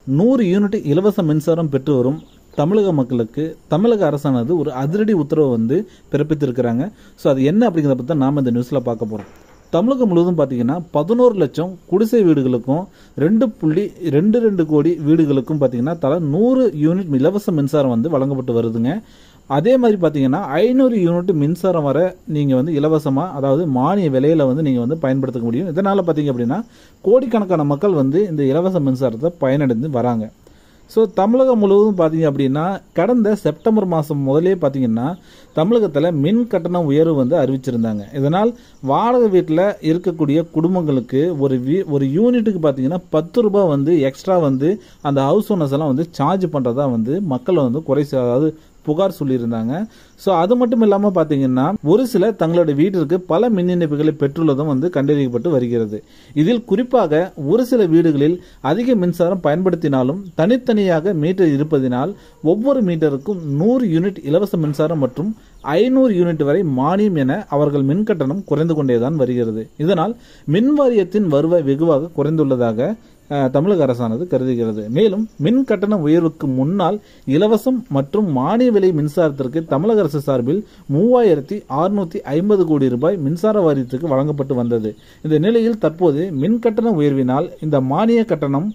100 unit இலவச மின்சாரம் பெற்று வரும் தமிழக மக்களுக்கு தமிழக அரசானது ஒரு அதிரடி உத்தரவு வந்து பிறப்பித்திருக்கிறாங்க. ஸோ அது என்ன அப்படிங்கிறத பற்றி நாம் இந்த நியூஸில் பார்க்க போகிறோம். தமிழகம் முழுவதும் பார்த்தீங்கன்னா 11 லட்சம் குடிசை வீடுகளுக்கும் 2.22 கோடி வீடுகளுக்கும் பார்த்தீங்கன்னா தலா 100 யூனிட் இலவச மின்சாரம் வந்து வழங்கப்பட்டு வருதுங்க. அதே மாதிரி பார்த்தீங்கன்னா 500 யூனிட் மின்சாரம் வர நீங்கள் வந்து இலவசமாக, அதாவது மானிய விலையில் வந்து நீங்கள் வந்து பயன்படுத்த முடியும். இதனால் பார்த்தீங்க அப்படின்னா கோடிக்கணக்கான மக்கள் வந்து இந்த இலவச மின்சாரத்தை பயனடைந்து வராங்க. ஸோ தமிழகம் முழுவதும் பார்த்தீங்க அப்படின்னா கடந்த செப்டம்பர் மாதம் முதலே பார்த்தீங்கன்னா தமிழகத்தில் மின் கட்டண உயர்வு வந்து அறிவிச்சிருந்தாங்க. இதனால் வாடகை வீட்டில் இருக்கக்கூடிய குடும்பங்களுக்கு ஒரு யூனிட்டுக்கு பார்த்தீங்கன்னா 10 ரூபாய் வந்து எக்ஸ்ட்ரா வந்து அந்த ஹவுஸ் ஓனர்ஸ் எல்லாம் வந்து சார்ஜ் பண்ணுறதா வந்து மக்கள் வந்து அதாவது புகார் சொல்லியிருந்தாங்க. ஸோ அது மட்டும் இல்லாமல் பார்த்தீங்கன்னா ஒரு சிலர் தங்களுடைய வீட்டிற்கு பல மின் இணைப்புகளை பெற்றுள்ளதும் வந்து கண்டறியப்பட்டு வருகிறது. இதில் குறிப்பாக ஒரு சில வீடுகளில் அதிக மின்சாரம் பயன்படுத்தினாலும் தனித்தனியாக மீட்டர் இருப்பதினால் ஒவ்வொரு மீட்டருக்கும் 100 யூனிட் இலவச மின்சாரம் மற்றும் 500 யூனிட் வரை மானியம் என அவர்கள் மின் கட்டணம் குறைந்து கொண்டேதான் வருகிறது. இதனால் மின் வாரியத்தின் வருவாய் வெகுவாக குறைந்துள்ளதாக தமிழக அரசானது கருதுகிறது. மேலும் மின் கட்டண உயர்வுக்கு முன்னால் இலவசம் மற்றும் மானிய விலை மின்சாரத்திற்கு தமிழக அரசு சார்பில் 3650 கோடி ரூபாய் மின்சார வாரியத்துக்கு வழங்கப்பட்டு வந்தது. இந்த நிலையில் தற்போது மின் கட்டண உயர்வினால் இந்த மானிய கட்டணம்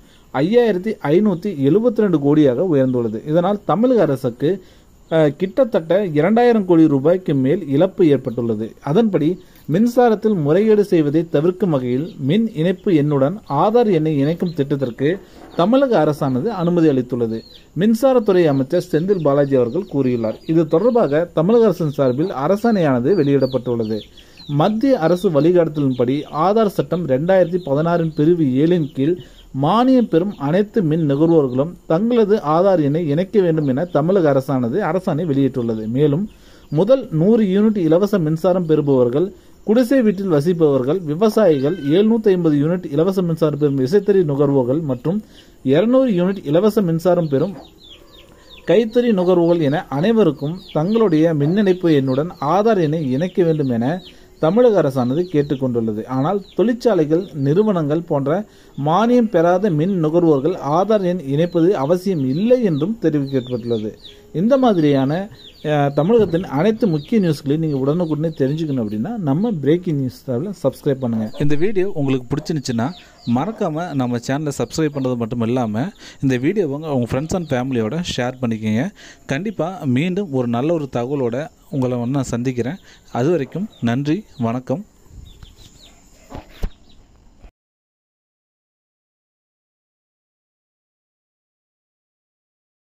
5572 கோடியாக உயர்ந்துள்ளது. இதனால் தமிழக அரசுக்கு கிட்டத்தட்ட 2000 கோடி ரூபாய்க்கு மேல் இழப்பு ஏற்பட்டுள்ளது. அதன்படி மின்சாரத்தில் முறைகேடு செய்வதை தவிர்க்கும் வகையில் மின் இணைப்பு எண்ணுடன் ஆதார் எண்ணை இணைக்கும் திட்டத்திற்கு தமிழக அரசானது அனுமதி அளித்துள்ளது. மின்சாரத்துறை அமைச்சர் செந்தில் பாலாஜி அவர்கள் கூறியுள்ளார். இது தொடர்பாக தமிழக அரசின் சார்பில் அரசாணையானது வெளியிடப்பட்டுள்ளது. மத்திய அரசு வழிகாட்டுதலின்படி ஆதார் சட்டம் 2016 பிரிவு 7 கீழ் மானியம் பெறும் அனைத்து மின் நுகர்வோர்களும் தங்களது ஆதார் எண்ணை இணைக்க வேண்டும் என தமிழக அரசானது அரசாணை வெளியிட்டுள்ளது. மேலும் முதல் 100 யூனிட் இலவச மின்சாரம் பெறுபவர்கள், குடிசை வீட்டில் வசிப்பவர்கள், விவசாயிகள், 750 யூனிட் இலவச மின்சாரம் பெறும் விசைத்தறி நுகர்வோர்கள் மற்றும் 200 யூனிட் இலவச மின்சாரம் பெறும் கைத்தறி நுகர்வோர்கள் என அனைவருக்கும் தங்களுடைய மின் இணைப்பு எண்ணுடன் ஆதார் எண்ணை இணைக்க வேண்டும் என தமிழக அரசானது கேட்டுக்கொண்டுள்ளது. ஆனால் தொழிற்சாலைகள், நிறுவனங்கள் போன்ற மானியம் பெறாத மின் நுகர்வோர்கள் ஆதார் எண் இணைப்பது அவசியம் இல்லை என்றும் தெரிவிக்கப்பட்டுள்ளது. இந்த மாதிரியான தமிழகத்தின் அனைத்து முக்கிய நியூஸ்களையும் நீங்கள் உடனுக்குடனே தெரிஞ்சுக்கணும் அப்படின்னா நம்ம பிரேக்கிங் நியூஸ் சப்ஸ்கிரைப் பண்ணுங்க. இந்த வீடியோ உங்களுக்கு பிடிச்சிருந்துச்சுன்னா மறக்காமல் நம்ம சேனலை சப்ஸ்கிரைப் பண்ணுறது மட்டும் இல்லாமல் இந்த வீடியோவை உங்கள் ஃப்ரெண்ட்ஸ் அண்ட் ஃபேமிலியோட ஷேர் பண்ணிக்கோங்க. கண்டிப்பாக மீண்டும் ஒரு நல்ல ஒரு தகவலோட உங்களை நான் சந்திக்கிறேன். அது வரைக்கும் நன்றி, வணக்கம்.